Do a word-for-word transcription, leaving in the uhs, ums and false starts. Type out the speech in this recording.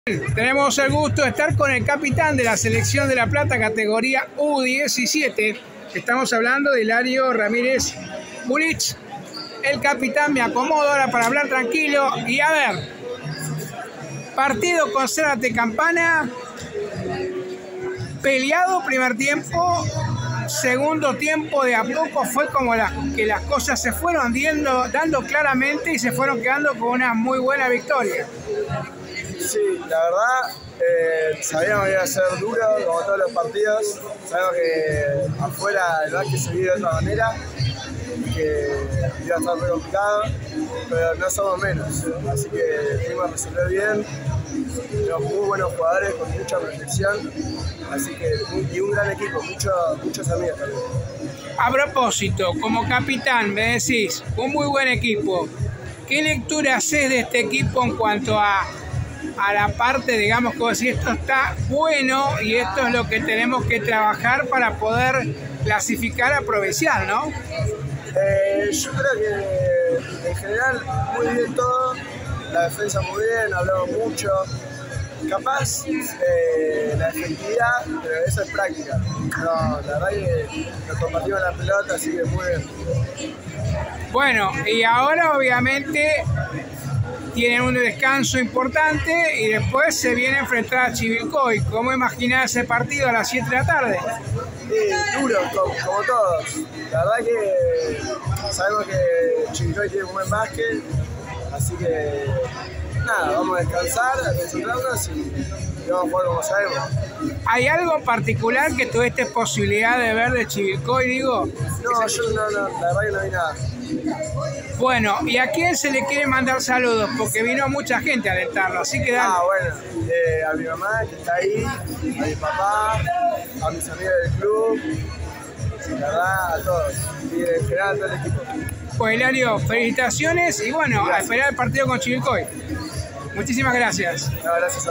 Tenemos el gusto de estar con el capitán de la selección de La Plata, categoría U diecisiete. Estamos hablando de Hilario Ramírez Bulich. El capitán, me acomodo ahora para hablar tranquilo. Y a ver, partido con Zárate Campana, peleado primer tiempo, segundo tiempo de a poco fue como la, que las cosas se fueron dando, dando claramente y se fueron quedando con una muy buena victoria. Sí, la verdad, eh, sabíamos que iba a ser duro, como todos los partidos. Sabíamos que afuera el básquet se vive de otra manera, que iba a estar muy complicado, pero no somos menos. Así que tuvimos que resolver bien. Tenemos muy buenos jugadores con mucha proyección, así que y un gran equipo, mucho, muchos amigos también. A propósito, como capitán, me decís, un muy buen equipo. ¿Qué lectura haces de este equipo en cuanto a a la parte, digamos, como si esto está bueno y esto es lo que tenemos que trabajar para poder clasificar a provincial, ¿no? Eh, yo creo que en general muy bien todo, la defensa muy bien, hablamos mucho, capaz eh, la efectividad, pero eso es práctica. No, la verdad que nos compartimos la pelota, así que muy bien. Bueno, y ahora obviamente tienen un descanso importante y después se viene a enfrentar a Chivilcoy. ¿Cómo imaginás ese partido a las siete de la tarde? Sí, duro, como, como todos. La verdad que sabemos que Chivilcoy tiene un buen básquet, así que nada, vamos a descansar, a concentrarnos y, y vamos a jugar como sabemos. ¿Hay algo en particular que tuviste posibilidad de ver de Chivilcoy, digo? No, yo no, no, la verdad que no vi nada. Bueno, ¿y a quién se le quiere mandar saludos? Porque vino mucha gente a alentarlo, así que dale. Ah, bueno, eh, a mi mamá que está ahí, a mi papá, a mis amigos del club, la verdad, a todos, y en general a todo el equipo. Pues Hilario, felicitaciones y bueno, a esperar el partido con Chivilcoy. Muchísimas gracias. No, gracias a